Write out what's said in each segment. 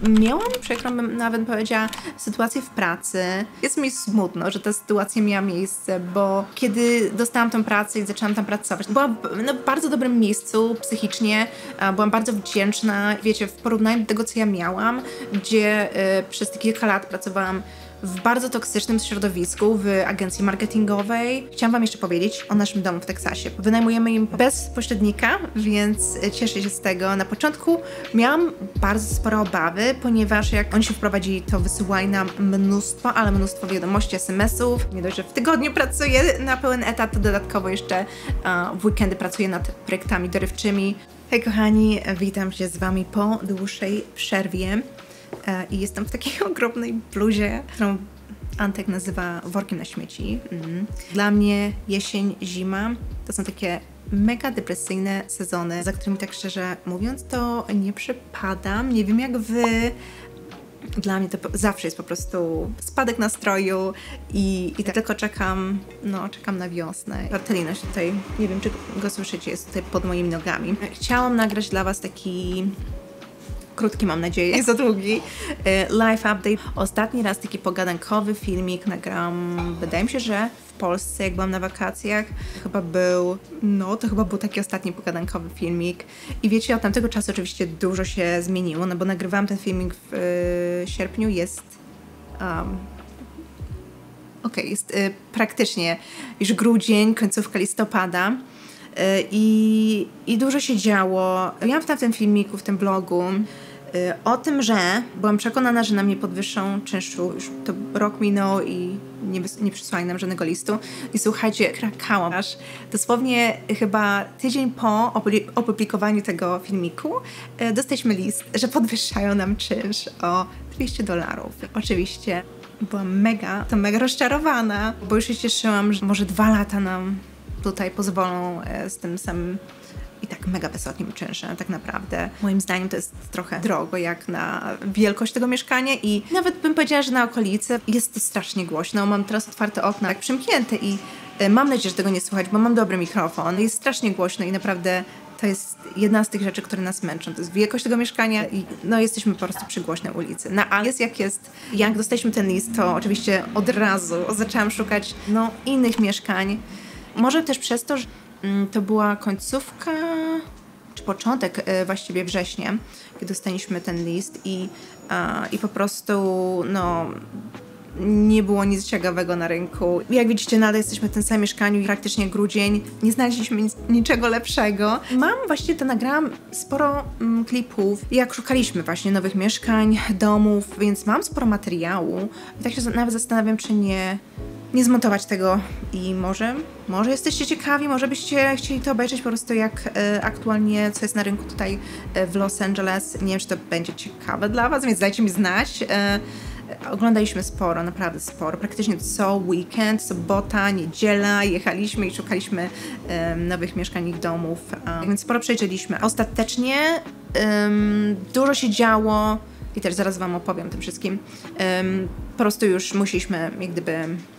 Miałam przekrą, bym nawet powiedziała, sytuację w pracy. Jest mi smutno, że ta sytuacja miała miejsce, bo kiedy dostałam tę pracę i zaczęłam tam pracować, byłam w bardzo dobrym miejscu psychicznie, byłam bardzo wdzięczna, wiecie, w porównaniu do tego, co ja miałam, gdzie przez kilka lat pracowałam w bardzo toksycznym środowisku, w agencji marketingowej. Chciałam wam jeszcze powiedzieć o naszym domu w Teksasie. Wynajmujemy im bez pośrednika, więc cieszę się z tego. Na początku miałam bardzo spore obawy, ponieważ jak oni się wprowadzili, to wysyłali nam mnóstwo, ale mnóstwo wiadomości, SMS-ów. Nie dość, że w tygodniu pracuję na pełen etat, to dodatkowo jeszcze w weekendy pracuję nad projektami dorywczymi. Hej kochani, witam się z wami po dłuższej przerwie. I jestem w takiej ogromnej bluzie, którą Antek nazywa workiem na śmieci. Dla mnie jesień, zima to są takie mega depresyjne sezony, za którymi tak szczerze mówiąc to nie przepadam. Nie wiem jak wy. Dla mnie to zawsze jest po prostu spadek nastroju i tylko czekam na wiosnę. Bartelino się tutaj, nie wiem czy go słyszycie, jest tutaj pod moimi nogami. Chciałam nagrać dla was taki krótki, mam nadzieję, nie za długi, live update. Ostatni raz taki pogadankowy filmik nagrałam, wydaje mi się, że w Polsce, jak byłam na wakacjach, to chyba był taki ostatni pogadankowy filmik. I wiecie, od tamtego czasu oczywiście dużo się zmieniło, no bo nagrywałam ten filmik w sierpniu, jest jest praktycznie już grudzień, końcówka listopada. I dużo się działo. Miałam w tamtym filmiku, w tym blogu o tym, że byłam przekonana, że na mnie podwyższą czynszu. Już to rok minął i nie przysłali nam żadnego listu. I słuchajcie, krakałam aż dosłownie chyba tydzień po opublikowaniu tego filmiku dostaliśmy list, że podwyższają nam czynsz o $200. Oczywiście byłam mega rozczarowana, bo już się cieszyłam, że może 2 lata nam tutaj pozwolą z tym samym i tak mega wysokim czynszem. Tak naprawdę moim zdaniem to jest trochę drogo jak na wielkość tego mieszkania i nawet bym powiedziała, że na okolicy jest to strasznie głośno. Mam teraz otwarte okna jak przymknięte i mam nadzieję, że tego nie słychać, bo mam dobry mikrofon. Jest strasznie głośno i naprawdę to jest jedna z tych rzeczy, które nas męczą. To jest wielkość tego mieszkania i jesteśmy po prostu przy głośnej ulicy. Ale jest jak jest. Jak dostaliśmy ten list, to oczywiście od razu zaczęłam szukać innych mieszkań. Może też przez to, że to była końcówka, czy początek właściwie września, kiedy dostaliśmy ten list i po prostu nie było nic ciekawego na rynku. Jak widzicie, nadal jesteśmy w tym samym mieszkaniu i praktycznie grudzień. Nie znaleźliśmy niczego lepszego. Nagrałam sporo klipów, jak szukaliśmy właśnie nowych mieszkań, domów, więc mam sporo materiału. I tak się nawet zastanawiam, czy nie zmontować tego i może jesteście ciekawi, może byście chcieli to obejrzeć po prostu jak aktualnie, co jest na rynku tutaj w Los Angeles. Nie wiem, czy to będzie ciekawe dla was, więc dajcie mi znać. Oglądaliśmy sporo, naprawdę sporo. Praktycznie co weekend, sobota, niedziela jechaliśmy i szukaliśmy nowych mieszkań i domów, więc sporo przejrzeliśmy. Ostatecznie dużo się działo i też zaraz wam opowiem o tym wszystkim. Po prostu już musieliśmy jak gdyby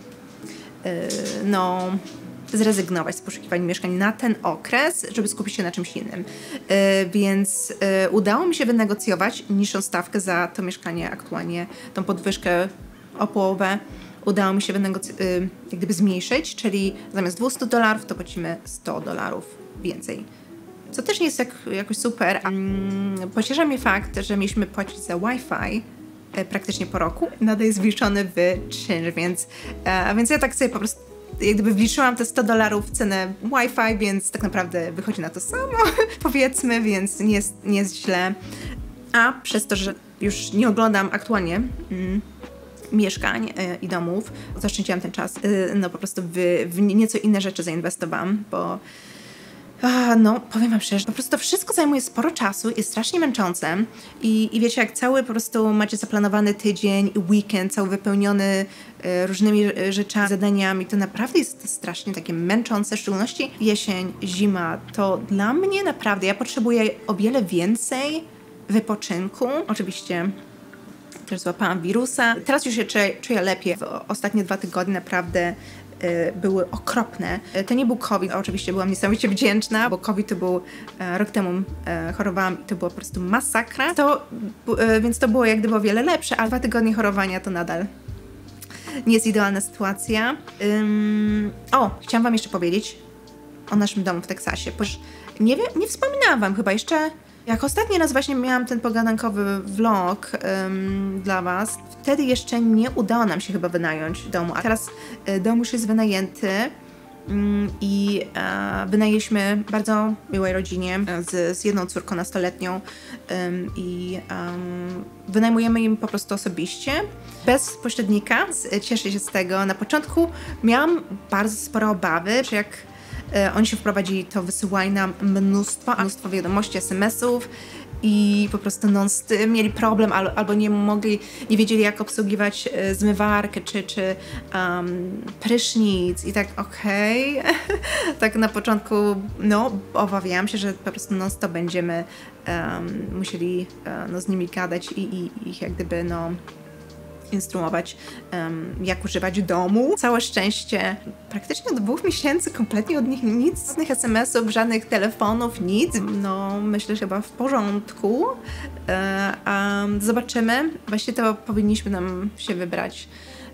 zrezygnować z poszukiwań mieszkań na ten okres, żeby skupić się na czymś innym. Więc udało mi się wynegocjować niższą stawkę za to mieszkanie aktualnie, tą podwyżkę o połowę. Udało mi się jak gdyby zmniejszyć, czyli zamiast $200 to płacimy $100 więcej. Co też nie jest jakoś super. Pociesza mnie fakt, że mieliśmy płacić za Wi-Fi praktycznie po roku. Nadal jest wliczony w czynsz, więc ja tak sobie po prostu jak gdyby wliczyłam te $100 w cenę Wi-Fi, więc tak naprawdę wychodzi na to samo, powiedzmy, więc nie jest źle. A przez to, że już nie oglądam aktualnie mieszkań i domów, zaoszczędziłam ten czas, po prostu w nieco inne rzeczy zainwestowałam, bo powiem wam szczerze, po prostu to wszystko zajmuje sporo czasu, jest strasznie męczące i wiecie, jak cały po prostu macie zaplanowany tydzień i weekend, cały wypełniony różnymi rzeczami, zadaniami, to naprawdę jest to strasznie takie męczące, w szczególności jesień, zima, to dla mnie naprawdę, ja potrzebuję o wiele więcej wypoczynku. Oczywiście też złapałam wirusa. Teraz już się czuję lepiej. W ostatnie 2 tygodnie naprawdę były okropne. To nie był COVID, oczywiście byłam niesamowicie wdzięczna, bo COVID to był rok temu chorowałam i to była po prostu masakra. Więc to było jak gdyby o wiele lepsze, a 2 tygodnie chorowania to nadal nie jest idealna sytuacja. Chciałam wam jeszcze powiedzieć o naszym domu w Teksasie. Nie wspominałam wam chyba jeszcze, jak ostatni raz właśnie miałam ten pogadankowy vlog dla was. Wtedy jeszcze nie udało nam się chyba wynająć domu, a teraz dom już jest wynajęty i wynajęliśmy bardzo miłej rodzinie z jedną córką nastoletnią i wynajmujemy im po prostu osobiście, bez pośrednika. Cieszę się z tego. Na początku miałam bardzo spore obawy, że jak oni się wprowadzili, to wysyłali nam mnóstwo wiadomości, SMS-ów i po prostu mieli problem albo nie wiedzieli jak obsługiwać zmywarkę czy prysznic i tak tak na początku obawiałam się, że po prostu non-stop będziemy musieli z nimi gadać i ich jak gdyby instruować, jak używać domu. Całe szczęście, praktycznie od 2 miesięcy kompletnie od nich nic, żadnych SMS-ów, żadnych telefonów, nic. Myślę, że chyba w porządku. Zobaczymy. Właśnie to powinniśmy nam się wybrać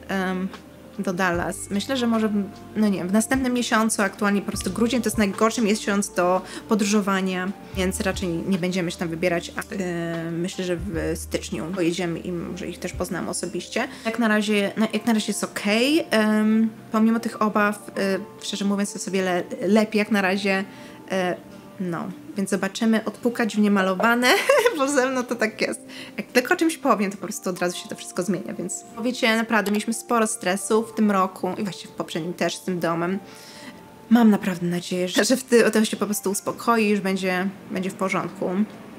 do Dallas. Myślę, że może, w następnym miesiącu, aktualnie po prostu grudzień to jest najgorszy miesiąc do podróżowania, więc raczej nie będziemy się tam wybierać. Myślę, że w styczniu pojedziemy i może ich też poznamy osobiście. Jak na razie jest okej. Pomimo tych obaw, szczerze mówiąc, jest o wiele lepiej jak na razie. Więc zobaczymy, odpukać w niemalowane, bo ze mną to tak jest. Jak tylko o czymś powiem, to po prostu od razu się to wszystko zmienia, więc powiecie, naprawdę mieliśmy sporo stresu w tym roku i właściwie w poprzednim też z tym domem. Mam naprawdę nadzieję, że to się po prostu uspokoi i już będzie w porządku.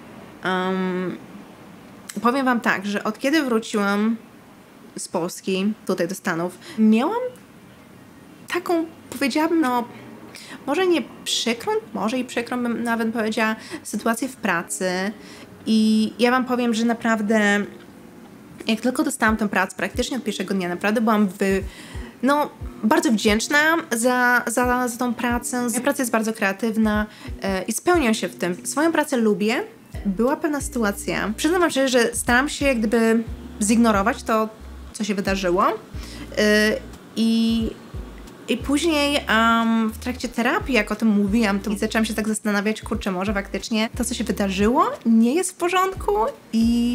Powiem wam tak, że od kiedy wróciłam z Polski, tutaj do Stanów, miałam taką, powiedziałabym, może nie przykrą, może i przykrą bym nawet powiedziała, sytuację w pracy. I ja wam powiem, że naprawdę jak tylko dostałam tę pracę, praktycznie od pierwszego dnia, naprawdę byłam bardzo wdzięczna za tą pracę. Moja praca jest bardzo kreatywna i spełniam się w tym. Swoją pracę lubię. Była pewna sytuacja. Przyznam wam szczerze, że staram się jak gdyby zignorować to, co się wydarzyło. I później w trakcie terapii, jak o tym mówiłam, to zaczęłam się tak zastanawiać, kurczę, może faktycznie to, co się wydarzyło, nie jest w porządku i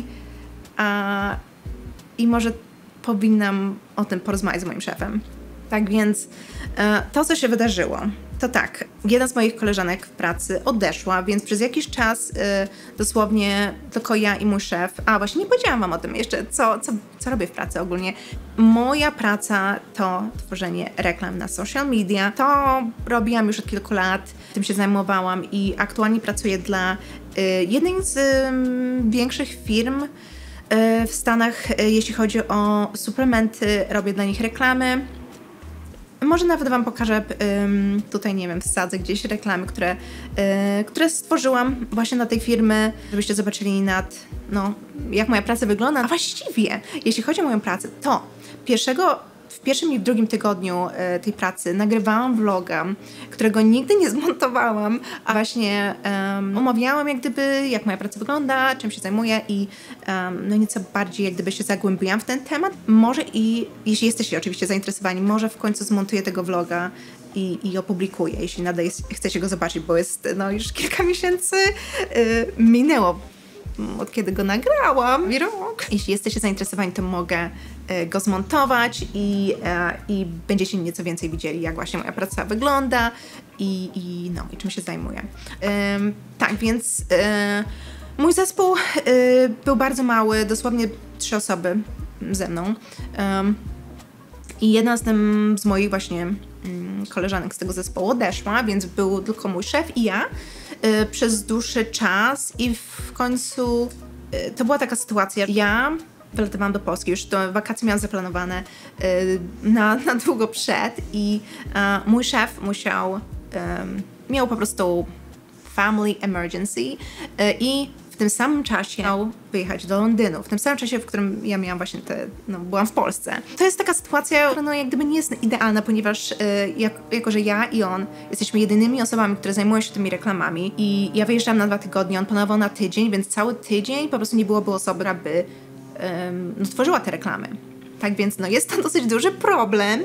może powinnam o tym porozmawiać z moim szefem. Tak więc to, co się wydarzyło, to tak, jedna z moich koleżanek w pracy odeszła, więc przez jakiś czas dosłownie tylko ja i mój szef, właśnie nie powiedziałam wam o tym jeszcze, co robię w pracy ogólnie. Moja praca to tworzenie reklam na social media. To robiłam już od kilku lat, tym się zajmowałam i aktualnie pracuję dla jednej z większych firm w Stanach, jeśli chodzi o suplementy, robię dla nich reklamy. Może nawet wam pokażę, tutaj nie wiem, wsadzę gdzieś reklamy, które stworzyłam właśnie na tej firmy, żebyście zobaczyli jak moja praca wygląda. A właściwie, jeśli chodzi o moją pracę, to w pierwszym i w drugim tygodniu tej pracy nagrywałam vloga, którego nigdy nie zmontowałam, a właśnie omawiałam jak moja praca wygląda, czym się zajmuję i nieco bardziej jak gdyby się zagłębiłam w ten temat. Może i, jeśli jesteście oczywiście zainteresowani, może w końcu zmontuję tego vloga i opublikuję, jeśli nadal chcecie go zobaczyć, bo jest już kilka miesięcy minęło od kiedy go nagrałam, rok. Jeśli jesteście zainteresowani, to mogę go zmontować i będziecie nieco więcej widzieli, jak właśnie moja praca wygląda i czym się zajmuję. Tak, więc mój zespół był bardzo mały, dosłownie 3 osoby ze mną. I jedna z moich właśnie koleżanek z tego zespołu odeszła, więc był tylko mój szef i ja przez dłuższy czas i w końcu to była taka sytuacja. Ja wylatywałam do Polski, już to wakacje miałam zaplanowane na długo przed i mój szef miał po prostu family emergency i w tym samym czasie miał wyjechać do Londynu, w tym samym czasie, w którym ja miałam właśnie byłam w Polsce. To jest taka sytuacja, która jak gdyby nie jest idealna, ponieważ jako, że ja i on jesteśmy jedynymi osobami, które zajmują się tymi reklamami i ja wyjeżdżam na 2 tygodnie, on planował na tydzień, więc cały tydzień po prostu nie byłoby osoby, która by tworzyła te reklamy. Tak więc jest to dosyć duży problem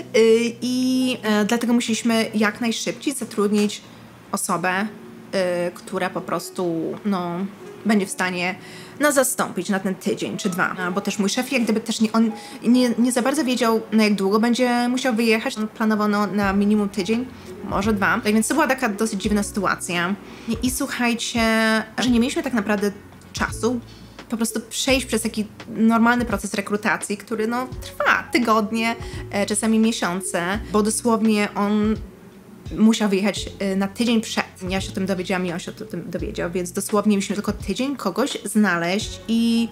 i dlatego musieliśmy jak najszybciej zatrudnić osobę, która po prostu będzie w stanie nas zastąpić na ten tydzień czy 2. Bo też mój szef jak gdyby też nie za bardzo wiedział, na jak długo będzie musiał wyjechać. Planowano na minimum tydzień, może 2. Tak więc to była taka dosyć dziwna sytuacja. I słuchajcie, że nie mieliśmy tak naprawdę czasu po prostu przejść przez taki normalny proces rekrutacji, który trwa tygodnie, czasami miesiące, bo dosłownie on musiał wyjechać na tydzień przed. Ja się o tym dowiedziałam i on się o tym dowiedział, więc dosłownie mieliśmy tylko tydzień kogoś znaleźć i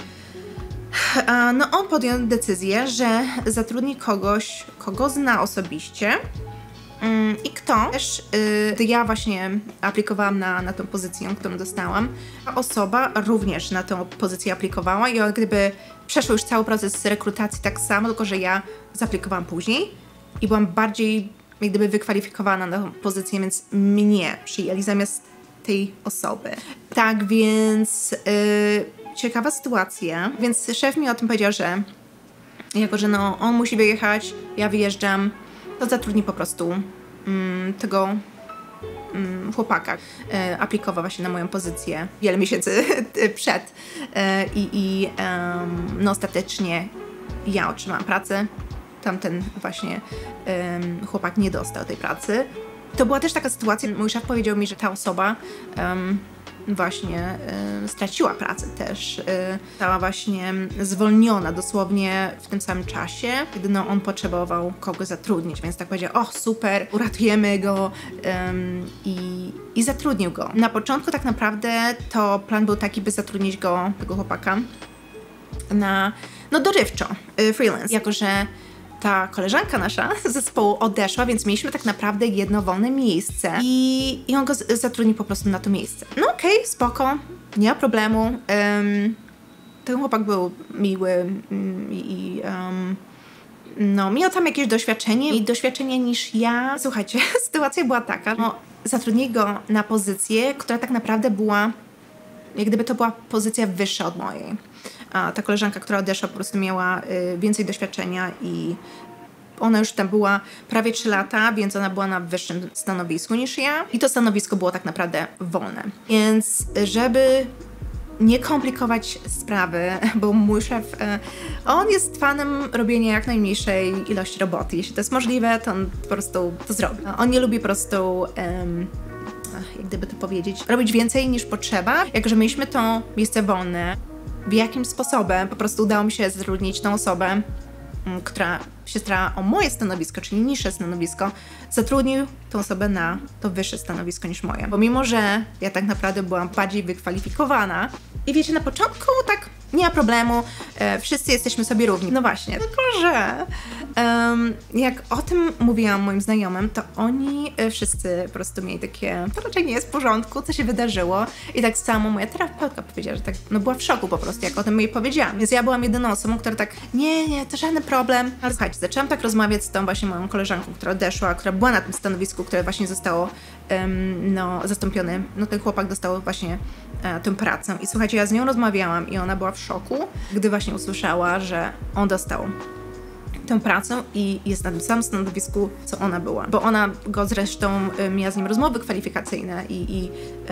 on podjął decyzję, że zatrudni kogoś, kogo zna osobiście i kto też, gdy ja właśnie aplikowałam na tą pozycję, którą dostałam, ta osoba również na tą pozycję aplikowała i on gdyby przeszło już cały proces rekrutacji tak samo, tylko że ja zaaplikowałam później i byłam bardziej jak gdyby wykwalifikowana na tą pozycję, więc mnie przyjęli zamiast tej osoby. Tak więc ciekawa sytuacja, więc szef mi o tym powiedział, że jako, że on musi wyjechać, ja wyjeżdżam, to zatrudni po prostu tego chłopaka. Aplikował właśnie na moją pozycję wiele miesięcy przed i ostatecznie ja otrzymałam pracę. Tamten właśnie chłopak nie dostał tej pracy. To była też taka sytuacja, mój szef powiedział mi, że ta osoba właśnie straciła pracę też. Została właśnie zwolniona dosłownie w tym samym czasie, gdy on potrzebował kogoś zatrudnić, więc tak powiedział, super, uratujemy go i zatrudnił go. Na początku tak naprawdę to plan był taki, by zatrudnić go, tego chłopaka, na dorywczo, freelance, jako że ta koleżanka nasza z zespołu odeszła, więc mieliśmy tak naprawdę jedno wolne miejsce i on go zatrudnił po prostu na to miejsce. Okej, spoko, nie ma problemu. Ten chłopak był miły i miał tam jakieś doświadczenie niż ja. Słuchajcie, sytuacja była taka, zatrudnili go na pozycję, która tak naprawdę była, jak gdyby to była pozycja wyższa od mojej. A ta koleżanka, która odeszła, po prostu miała więcej doświadczenia i ona już tam była prawie 3 lata, więc ona była na wyższym stanowisku niż ja i to stanowisko było tak naprawdę wolne. Więc żeby nie komplikować sprawy, bo mój szef, on jest fanem robienia jak najmniejszej ilości roboty. Jeśli to jest możliwe, to on po prostu to zrobi. On nie lubi po prostu jak gdyby to powiedzieć, robić więcej niż potrzeba. Jak że mieliśmy to miejsce wolne, w jakim sposobem po prostu udało mi się zatrudnić tą osobę, która się starała o moje stanowisko, czyli niższe stanowisko, zatrudnił tą osobę na to wyższe stanowisko niż moje. Pomimo, że ja tak naprawdę byłam bardziej wykwalifikowana i wiecie, na początku tak nie ma problemu, wszyscy jesteśmy sobie równi. No właśnie, tylko że jak o tym mówiłam moim znajomym, to oni wszyscy po prostu mieli takie, to raczej nie jest w porządku, co się wydarzyło. I tak samo moja terapeutka powiedziała, że tak, była w szoku po prostu, jak o tym jej powiedziałam. Więc ja byłam jedyną osobą, która tak, nie, to żaden problem. Ale słuchajcie, zaczęłam tak rozmawiać z tą właśnie moją koleżanką, która odeszła, która była na tym stanowisku, które właśnie zostało zastąpione. Ten chłopak dostał właśnie tę pracę. I słuchajcie, ja z nią rozmawiałam i ona była w szoku, gdy właśnie usłyszała, że on dostał tę pracę i jest na tym samym stanowisku, co ona była. Bo ona go zresztą miała z nim rozmowy kwalifikacyjne i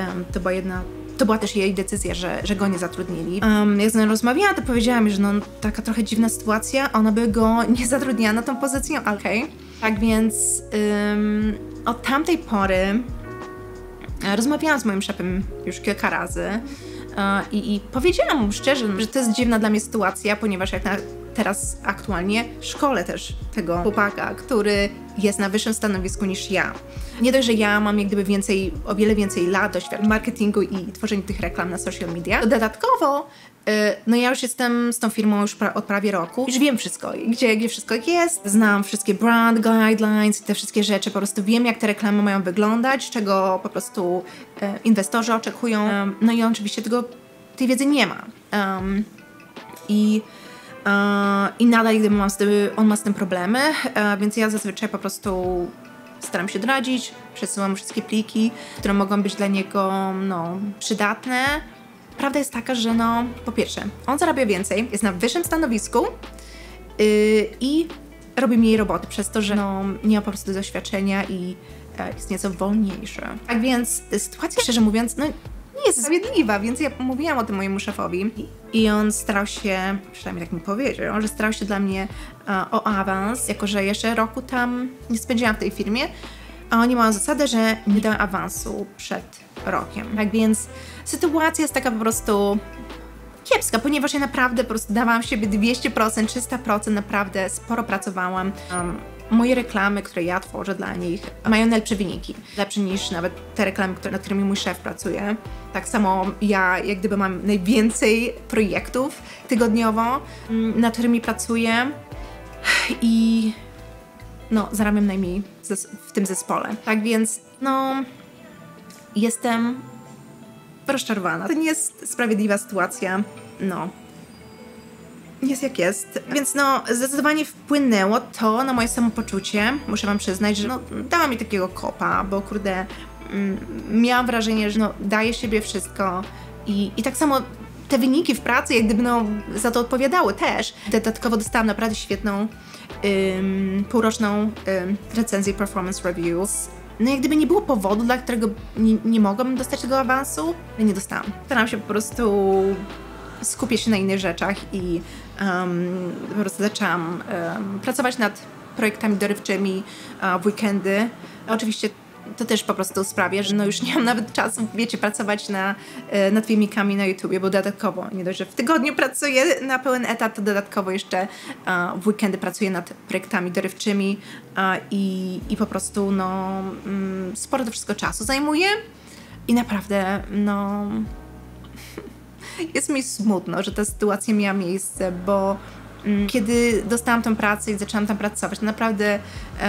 to była też jej decyzja, że go nie zatrudnili. Jak z nią rozmawiałam, to powiedziała mi, że taka trochę dziwna sytuacja, ona by go nie zatrudniała na tą pozycję, okej. Tak więc od tamtej pory rozmawiałam z moim szefem już kilka razy i powiedziałam mu szczerze, że to jest dziwna dla mnie sytuacja, ponieważ teraz aktualnie szkolę też tego chłopaka, który jest na wyższym stanowisku niż ja. Nie dość, że ja mam jak gdyby o wiele więcej lat doświadczenia w marketingu i tworzeniu tych reklam na social media. Dodatkowo ja już jestem z tą firmą już od prawie roku. Już wiem wszystko, gdzie wszystko jest. Znam wszystkie brand guidelines i te wszystkie rzeczy. Po prostu wiem, jak te reklamy mają wyglądać, czego po prostu inwestorzy oczekują. I on oczywiście tego tej wiedzy nie ma. I nadal gdy on ma z tym problemy, więc ja zazwyczaj po prostu staram się doradzić, przesyłam wszystkie pliki, które mogą być dla niego przydatne. Prawda jest taka, że po pierwsze, on zarabia więcej, jest na wyższym stanowisku i robi mniej roboty przez to, że nie ma po prostu doświadczenia i jest nieco wolniejszy. Tak więc sytuacja, szczerze mówiąc, nie jest sprawiedliwa, więc ja mówiłam o tym mojemu szefowi i on starał się, przynajmniej tak mi powiedział, że starał się dla mnie o awans, jako że jeszcze roku tam nie spędziłam w tej firmie, a oni mają zasadę, że nie dają awansu przed rokiem. Tak więc sytuacja jest taka po prostu kiepska, ponieważ ja naprawdę po prostu dawałam siebie 200%, 300%, naprawdę sporo pracowałam. Moje reklamy, które ja tworzę dla nich, mają najlepsze wyniki. Lepsze niż nawet te reklamy, nad którymi mój szef pracuje. Tak samo ja jak gdyby mam najwięcej projektów tygodniowo, nad którymi pracuję i zarabiam najmniej w tym zespole. Tak więc jestem rozczarowana. To nie jest sprawiedliwa sytuacja. Jest jak jest. Więc zdecydowanie wpłynęło to na moje samopoczucie. Muszę wam przyznać, że dała mi takiego kopa, bo kurde, miałam wrażenie, że daję siebie wszystko i tak samo te wyniki w pracy jak gdyby za to odpowiadały też. Dodatkowo dostałam naprawdę świetną półroczną recenzję Performance Reviews. Jak gdyby nie było powodu, dla którego nie mogłabym dostać tego awansu, nie dostałam. Staram się po prostu skupiać się na innych rzeczach i po prostu zaczęłam pracować nad projektami dorywczymi w weekendy. Oczywiście to też po prostu sprawia, że już nie mam nawet czasu, pracować nad filmikami na YouTubie, bo dodatkowo, nie dość, że w tygodniu pracuję na pełen etat, to dodatkowo jeszcze w weekendy pracuję nad projektami dorywczymi i po prostu sporo to wszystko czasu zajmuje i naprawdę jest mi smutno, że ta sytuacja miała miejsce, bo kiedy dostałam tę pracę i zaczęłam tam pracować, naprawdę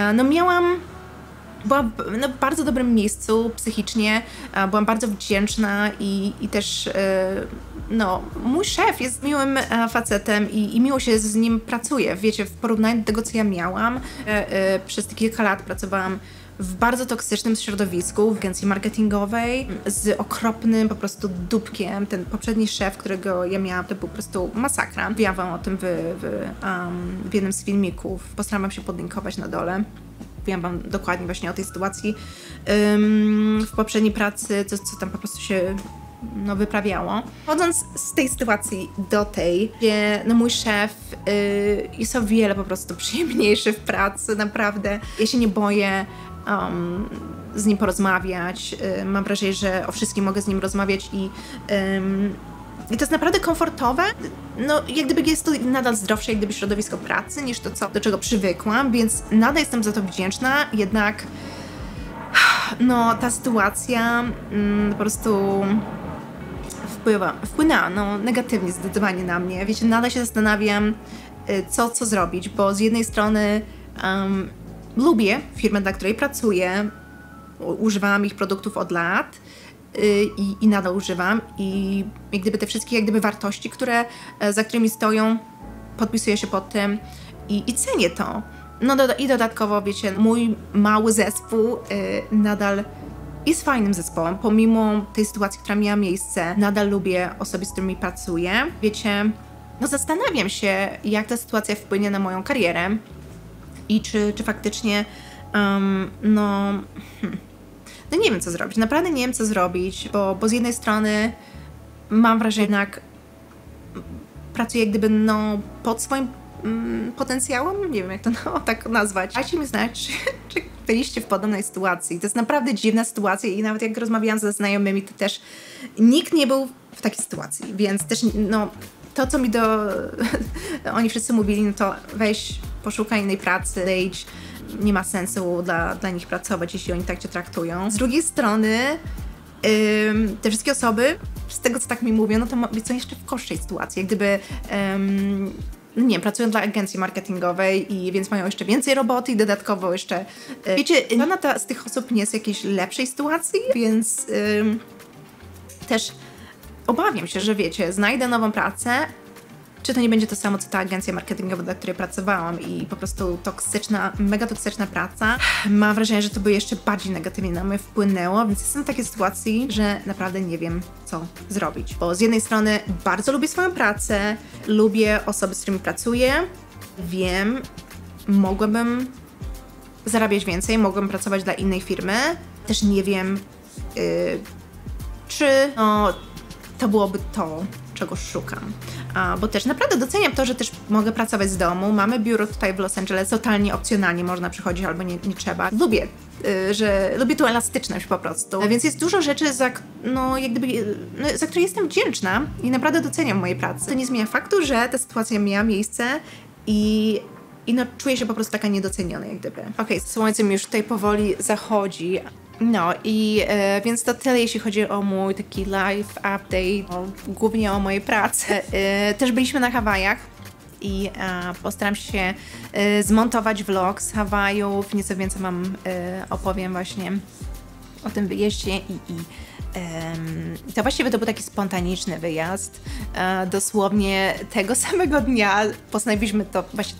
byłam w bardzo dobrym miejscu psychicznie, byłam bardzo wdzięczna i też mój szef jest miłym facetem i miło się z nim pracuje. Wiecie, w porównaniu do tego, co ja miałam, przez te kilka lat pracowałam w bardzo toksycznym środowisku, w agencji marketingowej, z okropnym po prostu dupkiem. Ten poprzedni szef, którego ja miałam, to był po prostu masakra. Mówiłam wam o tym w jednym z filmików. Postaram wam się podlinkować na dole. Mówiłam wam dokładnie właśnie o tej sytuacji w poprzedniej pracy, co tam po prostu się wyprawiało. Chodząc z tej sytuacji do tej, gdzie mój szef jest o wiele po prostu przyjemniejszy w pracy, naprawdę. Ja się nie boję z nim porozmawiać. Mam wrażenie, że o wszystkim mogę z nim rozmawiać i to jest naprawdę komfortowe. Jak gdyby jest to nadal zdrowsze jak gdyby środowisko pracy niż to, do czego przywykłam, więc nadal jestem za to wdzięczna, jednak ta sytuacja po prostu wpłynęła negatywnie zdecydowanie na mnie. Wiecie, nadal się zastanawiam, co zrobić, bo z jednej strony lubię firmę, dla której pracuję, używałam ich produktów od lat i nadal używam i jak gdyby te wszystkie wartości, za którymi stoją, podpisuję się pod tym i cenię to. I dodatkowo, wiecie, mój mały zespół nadal jest fajnym zespołem, pomimo tej sytuacji, która miała miejsce. Nadal lubię osoby, z którymi pracuję. Wiecie, zastanawiam się, jak ta sytuacja wpłynie na moją karierę i czy faktycznie nie wiem, co zrobić. Naprawdę nie wiem, co zrobić, bo z jednej strony mam wrażenie, że jednak pracuję jak gdyby pod swoim potencjałem. Nie wiem, jak to tak nazwać. Dajcie mi znać, czy byliście w podobnej sytuacji. To jest naprawdę dziwna sytuacja i nawet jak rozmawiałam ze znajomymi, to też nikt nie był w takiej sytuacji, więc też to, co mi oni wszyscy mówili, to weź, poszukaj innej pracy, odejdź. Nie ma sensu dla nich pracować, jeśli oni tak cię traktują. Z drugiej strony te wszystkie osoby, z tego co tak mi mówią, to są jeszcze w gorszej sytuacji. Jak gdyby nie wiem, pracują dla agencji marketingowej i więc mają jeszcze więcej roboty i dodatkowo jeszcze wiecie, żadna z tych osób nie jest w jakiejś lepszej sytuacji, więc też obawiam się, że wiecie, znajdę nową pracę, czy to nie będzie to samo, co ta agencja marketingowa, dla której pracowałam i po prostu toksyczna, mega toksyczna praca. Mam wrażenie, że to by jeszcze bardziej negatywnie na mnie wpłynęło, więc jestem w takiej sytuacji, że naprawdę nie wiem, co zrobić. Bo z jednej strony bardzo lubię swoją pracę, lubię osoby, z którymi pracuję, wiem, mogłabym zarabiać więcej, mogłabym pracować dla innej firmy. Też nie wiem, czy to byłoby to, czego szukam. Bo też naprawdę doceniam to, że też mogę pracować z domu. Mamy biuro tutaj w Los Angeles, totalnie opcjonalnie można przychodzić albo nie trzeba. Lubię, lubię tą elastyczność po prostu. Więc jest dużo rzeczy, za które jestem wdzięczna i naprawdę doceniam mojej pracy. To nie zmienia faktu, że ta sytuacja miała miejsce i czuję się po prostu taka niedoceniona, jak gdyby. Okej, słońce mi już tutaj powoli zachodzi. No i więc to tyle, jeśli chodzi o mój taki live update, głównie o mojej pracy. Też byliśmy na Hawajach i postaram się zmontować vlog z Hawajów. Nieco więcej opowiem właśnie o tym wyjeździe i to właściwie to był taki spontaniczny wyjazd. Dosłownie tego samego dnia postanowiliśmy to, właśnie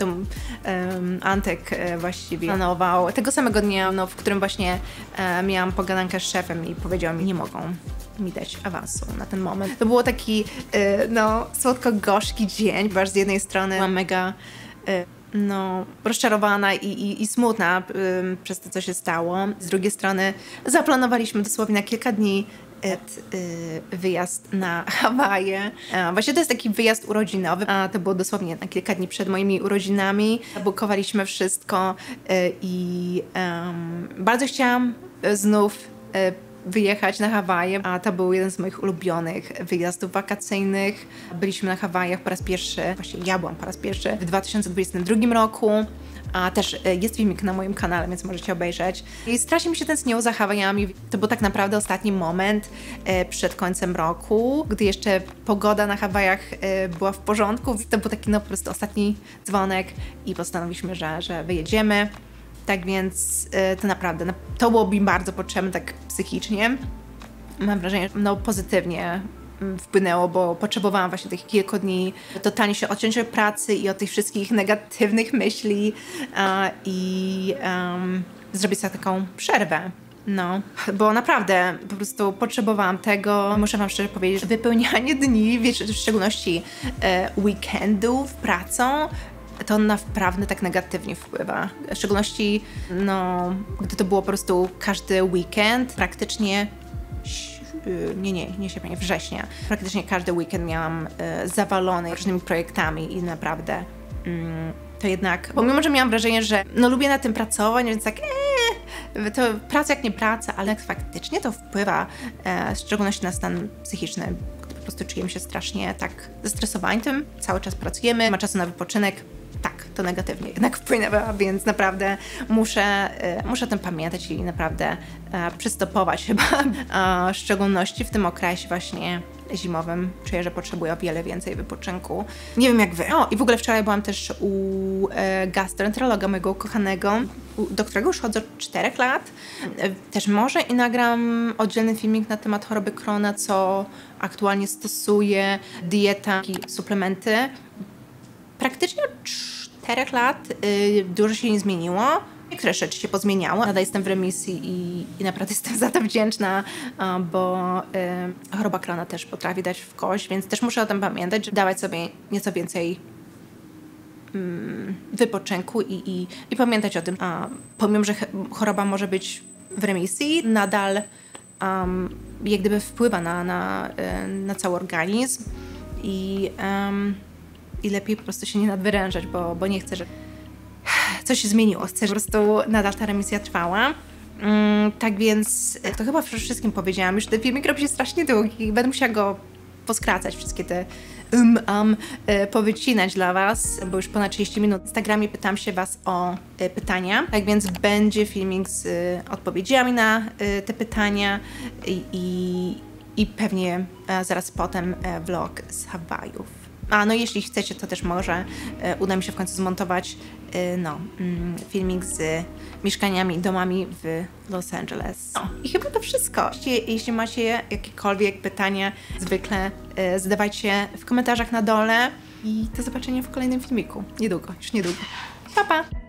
Antek właściwie planował, tego samego dnia, w którym właśnie miałam pogadankę z szefem i powiedział mi, nie mogą mi dać awansu na ten moment. To było taki, słodko-gorzki dzień, bo z jednej strony byłam mega rozczarowana i smutna przez to, co się stało. Z drugiej strony zaplanowaliśmy dosłownie na kilka dni wyjazd na Hawaje. Właśnie to jest taki wyjazd urodzinowy. To było dosłownie na kilka dni przed moimi urodzinami. Bukowaliśmy wszystko i bardzo chciałam znów wyjechać na Hawaje, a to był jeden z moich ulubionych wyjazdów wakacyjnych. Byliśmy na Hawajach po raz pierwszy, właśnie ja byłam po raz pierwszy w 2022 roku. A też jest filmik na moim kanale, więc możecie obejrzeć. I strasznie mi się tęskniło za Hawajami. To był tak naprawdę ostatni moment przed końcem roku, gdy jeszcze pogoda na Hawajach była w porządku. To był taki po prostu ostatni dzwonek i postanowiliśmy, że wyjedziemy. Tak więc to naprawdę, to było mi bardzo potrzebne tak psychicznie. Mam wrażenie, że pozytywnie wpłynęło, bo potrzebowałam właśnie tych kilku dni totalnie się odciąć od pracy i od tych wszystkich negatywnych myśli i zrobić sobie taką przerwę. Bo naprawdę po prostu potrzebowałam tego. Muszę wam szczerze powiedzieć, że wypełnianie dni, w szczególności weekendów pracą, to naprawdę tak negatywnie wpływa. W szczególności, gdy to było po prostu każdy weekend, praktycznie nie sierpnia, września. Praktycznie każdy weekend miałam zawalony różnymi projektami i naprawdę to jednak, pomimo, że miałam wrażenie, że lubię na tym pracować, więc tak to praca jak nie praca, ale faktycznie to wpływa w szczególności na stan psychiczny, gdy po prostu czujemy się strasznie tak zestresowani tym, cały czas pracujemy, nie ma czasu na wypoczynek. Tak, to negatywnie jednak wpłynęło, więc naprawdę muszę o tym pamiętać i naprawdę przystopować chyba. W szczególności w tym okresie właśnie zimowym czuję, że potrzebuję o wiele więcej wypoczynku. Nie wiem jak wy. I w ogóle wczoraj byłam też u gastroenterologa mojego ukochanego, do którego już chodzę od 4 lat. Też może i nagram oddzielny filmik na temat choroby Crohna, co aktualnie stosuję, dieta i suplementy. Praktycznie od 4 lat dużo się nie zmieniło. Niektóre rzeczy się pozmieniały. Nadal jestem w remisji i naprawdę jestem za to wdzięczna, bo choroba Crohna też potrafi dać w kość, więc też muszę o tym pamiętać, żeby dawać sobie nieco więcej wypoczynku i pamiętać o tym. Pomimo, że choroba może być w remisji, nadal jak gdyby wpływa na cały organizm i lepiej po prostu się nie nadwyrężać, bo nie chcę, że coś się zmieniło. Chcę, żeby po prostu nadal ta remisja trwała. Tak więc to chyba przede wszystkim powiedziałam. Już ten filmik robi się strasznie długi. Będę musiała go poskracać, wszystkie te powycinać dla was, bo już ponad 30 minut. W Instagramie pytam się was o pytania. Tak więc będzie filmik z odpowiedziami na te pytania i pewnie zaraz potem vlog z Hawajów. no jeśli chcecie, to też może uda mi się w końcu zmontować filmik z mieszkaniami, domami w Los Angeles. No i chyba to wszystko. Jeśli macie jakiekolwiek pytania, zwykle zadawajcie w komentarzach na dole i do zobaczenia w kolejnym filmiku. Niedługo, już niedługo. Pa, pa!